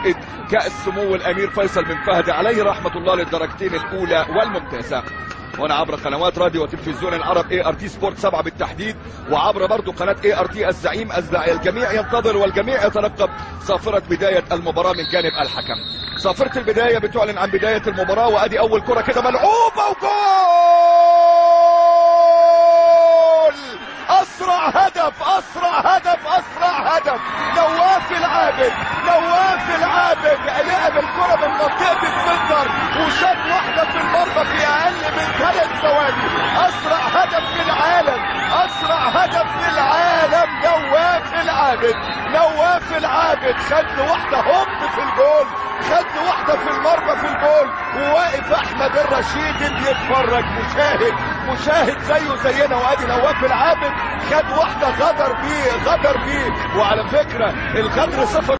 مفاجأة كأس سمو الأمير فيصل بن فهد عليه رحمة الله للدرجتين الأولى والممتازة، هنا عبر قنوات راديو وتلفزيون العرب ART سبورت 7 بالتحديد، وعبر برضو قناة ART الزعيم. الجميع ينتظر والجميع يترقب صافرة بداية المباراة من جانب الحكم. صافرة البداية بتعلن عن بداية المباراة، وادي اول كرة كده ملعوبة وجول! اسرع هدف اسرع هدف اسرع هدف! نواف العابد لعب الكرة من منطقة السنتر وشاط واحدة في المرمى في اقل من 3 ثواني. اسرع هدف في العالم، اسرع هدف في العالم. نواف العابد خد واحدة هوب في الجول، خد واحدة في المرمى في الجول، وواقف احمد الرشيد بيتفرج مشاهد زيه زينا. وادي نواف العابد خد واحدة غدر بيه. وعلى فكرة الغدر صفر